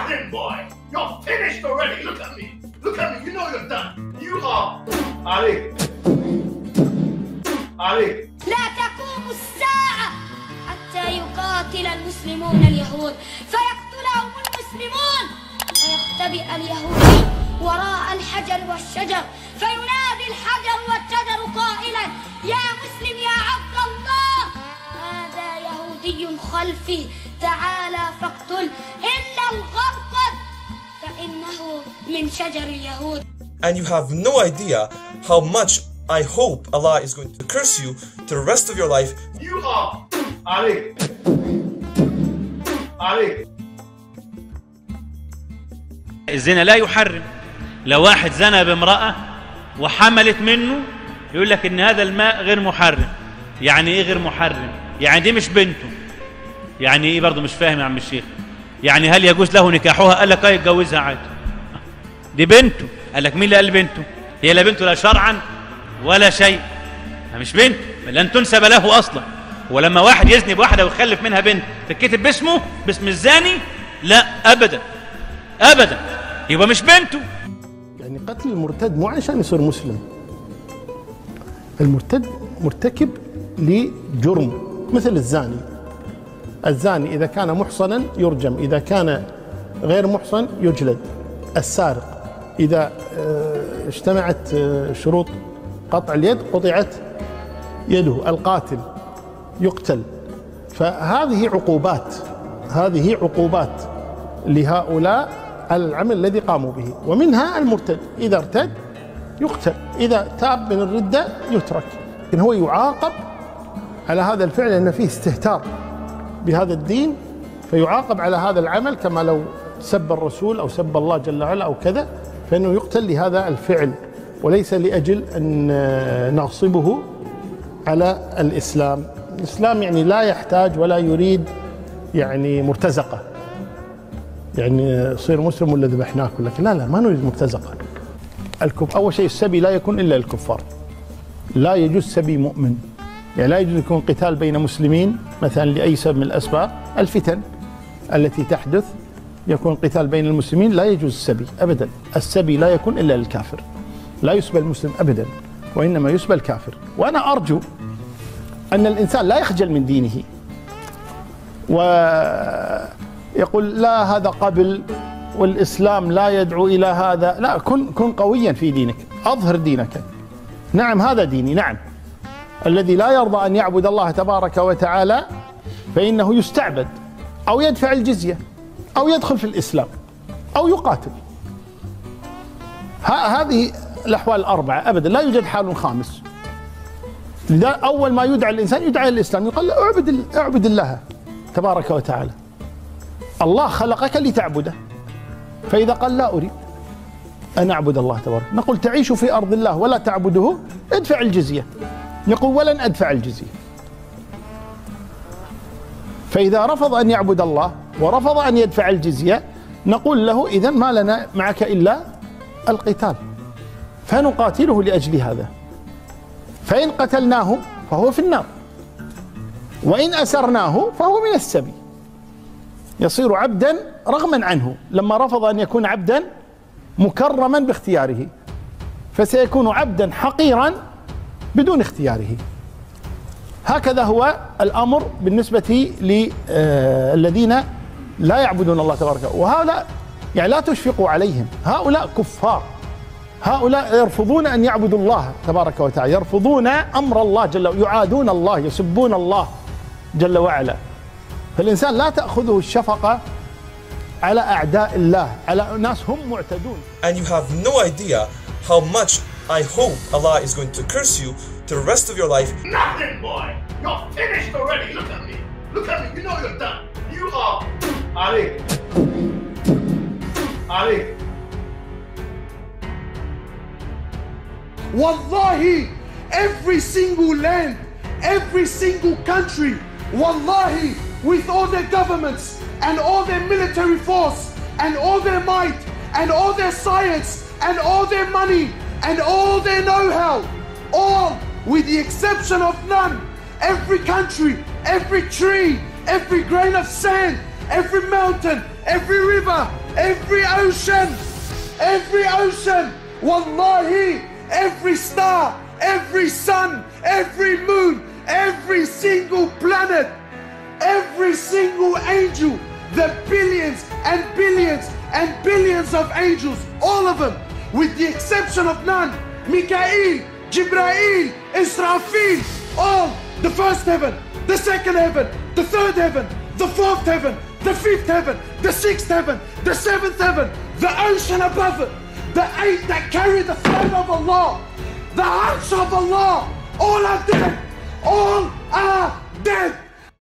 Nothing, boy. You're finished already. Look at me. Look at me. You know you're done. You are. Ali. Ali. لا تقوم الساعة حتى يقاتل المسلمون اليهود فيقتلهم المسلمون ويختبئ اليهودي وراء الحجر والشجر فينادي الحجر والشجر قائلا يا مسلم يا عبد الله هذا يهودي خلفي تعالى فاقتل إلا الغرقد فإنه من شجر اليهود. And you have no idea how much I hope Allah is going to curse you to the rest of your life. You are Ali. Ali. الزنا لا يحرم. لو واحد زنى بامرأة وحملت منه يقول لك ان هذا الماء غير محرم. يعني ايه غير محرم؟ يعني دي مش بنته. يعني ايه برضه مش فاهم يا عم الشيخ؟ يعني هل يجوز له نكاحها؟ قال لك يتجوزها عادي. دي بنته. قال لك مين اللي قال بنته؟ هي لا بنته لا شرعا ولا شيء. مش بنته، لن تنسب له اصلا. ولما واحد يزني بواحده ويخلف منها بنت تتكتب باسمه، باسم الزاني؟ لا ابدا ابدا، يبقى مش بنته. يعني قتل المرتد مو عشان يصير مسلم. المرتد مرتكب لجرم مثل الزاني. الزاني إذا كان محصنا يرجم، إذا كان غير محصن يجلد. السارق إذا اجتمعت شروط قطع اليد قطعت يده. القاتل يقتل. فهذه عقوبات، هذه عقوبات لهؤلاء على العمل الذي قاموا به. ومنها المرتد إذا ارتد يقتل، إذا تاب من الردة يترك. لكن هو يعاقب على هذا الفعل لأن فيه استهتار بهذا الدين، فيعاقب على هذا العمل كما لو سب الرسول أو سب الله جل وعلا أو كذا، فإنه يقتل لهذا الفعل وليس لأجل أن نغصبه على الإسلام. الإسلام يعني لا يحتاج ولا يريد يعني مرتزقة، يعني صير مسلم ولا ذبحناك ولا لا لا، ما نريد مرتزقة. أول شيء السبي لا يكون إلا الكفار، لا يجوز سبي مؤمن. يعني لا يجوز يكون قتال بين مسلمين مثلا لأي سبب من الأسباب. الفتن التي تحدث يكون قتال بين المسلمين، لا يجوز السبي أبدا. السبي لا يكون إلا للكافر، لا يسبى المسلم أبدا وإنما يسبى الكافر. وأنا أرجو أن الإنسان لا يخجل من دينه ويقول لا هذا قبل والإسلام لا يدعو إلى هذا. لا، كن قويا في دينك، أظهر دينك. نعم هذا ديني، نعم. الذي لا يرضى أن يعبد الله تبارك وتعالى فإنه يستعبد أو يدفع الجزية أو يدخل في الإسلام أو يقاتل. هذه الأحوال الأربعة أبدا، لا يوجد حال خامس. لذا أول ما يدعى الإنسان يدعى الإسلام، يقال اعبد الله تبارك وتعالى. الله خلقك لتعبده، فإذا قال لا أريد أن أعبد الله تبارك، نقول تعيش في أرض الله ولا تعبده ادفع الجزية. يقول ولن أدفع الجزية. فإذا رفض أن يعبد الله ورفض أن يدفع الجزية نقول له إذن ما لنا معك إلا القتال، فنقاتله لأجل هذا. فإن قتلناه فهو في النار، وإن أسرناه فهو من السبي، يصير عبدا رغما عنه. لما رفض أن يكون عبدا مكرما باختياره فسيكون عبدا حقيرا بدون اختياره. هكذا هو الأمر بالنسبة للذين لا يعبدون الله تبارك وتعالى. وهؤلاء يعني لا تشفقوا عليهم، هؤلاء كفار، هؤلاء يرفضون أن يعبدوا الله تبارك وتعالى، يرفضون أمر الله جل وعلا، يعادون الله، يسبون الله جل وعلا. فالإنسان لا تأخذه الشفقة على أعداء الله، على ناس هم معتدون. And you have no idea how much I hope Allah is going to curse you to the rest of your life. Nothing, boy. You're finished already. Look at me. Look at me. You know you're done. You are Ali. Ali. Wallahi, every single land, every single country, wallahi, with all their governments and all their military force and all their might and all their science and all their money and all their know-how, all with the exception of none, every country, every tree, every grain of sand, every mountain, every river, every ocean, wallahi, every star, every sun, every moon, every single planet, every single angel, the billions and billions and billions of angels, all of them, with the exception of none, Mikael, Jibrail, Israfil, all, the first heaven, the second heaven, the third heaven, the fourth heaven, the fifth heaven, the sixth heaven, the seventh heaven, the ocean above it, the eight that carry the throne of Allah, the arsh of Allah, all are dead, all are dead.